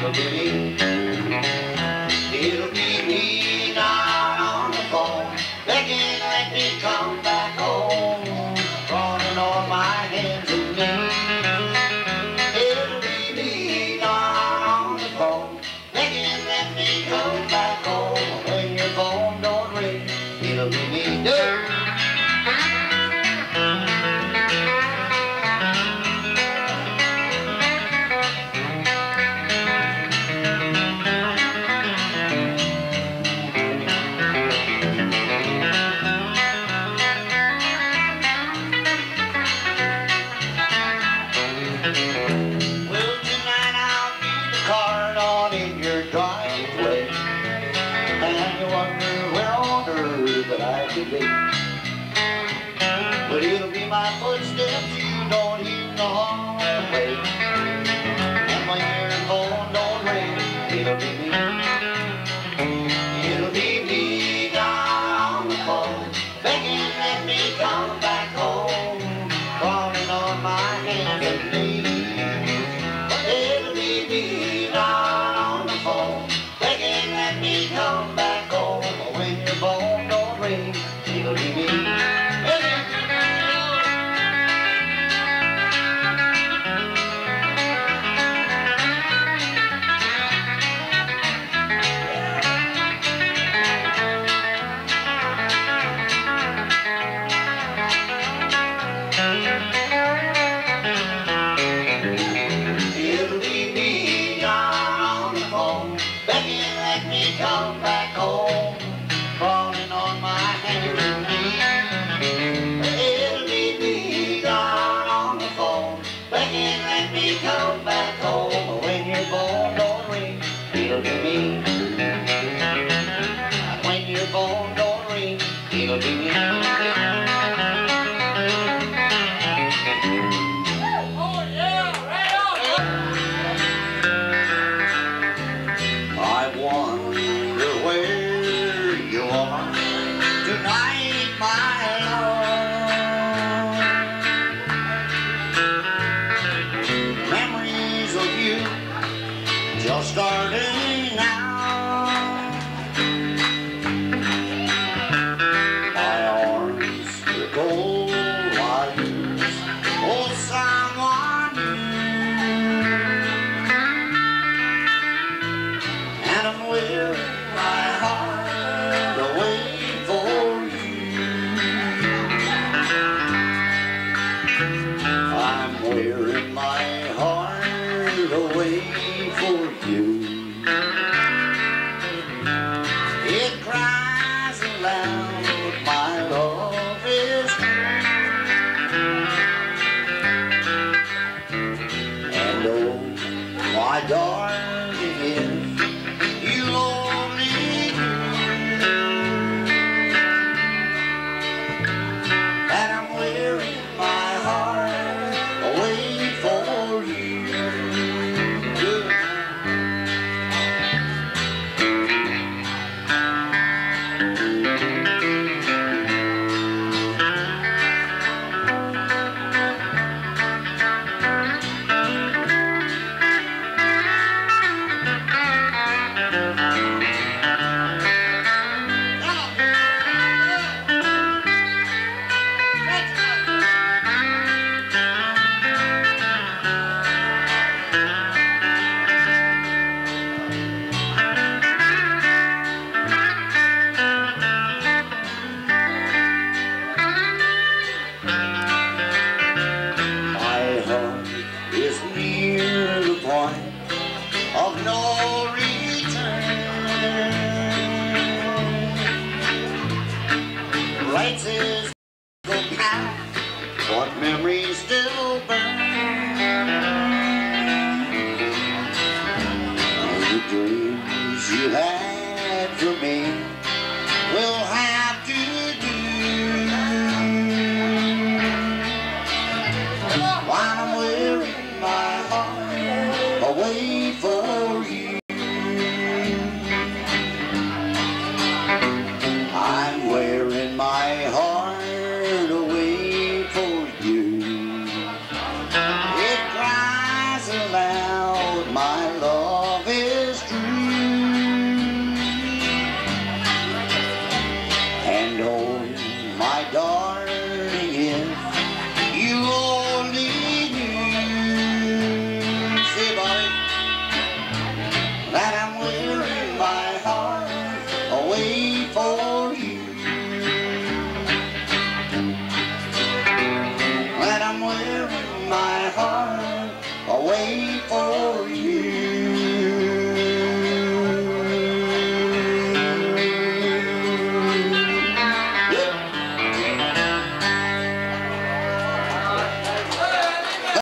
it'll be me. It'll be me down on the phone, begging let me come back home, crawling on my hands and knees. It'll be me down on the phone, begging let me come back home. When your phone don't ring, it'll be me. Well, tonight I'll be the card on in your driveway, and you wonder where on earth that I could be. But it'll be my footsteps you don't hear the hallway, and when your phone don't ring, it'll be me. It'll be me down on the phone, begging let me come back home, crawling on my hands and knees. It'll be me down on the phone, begging let me come back home. When your phone don't ring, it'll be me. It'll be me down on the phone, begging let me come back home, crawling on my hands and knees. It'll be me down on the phone, begging let me come back home. When your phone don't ring, it'll be me. When your phone don't ring, it'll be me. I wonder where you are tonight, my Lord. Memories of you just starting now. My arms are cold while you hold someone new, and I'm wearing my heart away for you. I'm wearing my heart away for you. It cries aloud, my love is true. And oh, my darling, if you only knew that I'm wearing my heart away for you. Is near the point of no return. Right says go past, what memories still burn. And the dreams you had for me will have to do. While I'm wearing my heart away for you, I'm wearing my heart away for you. me for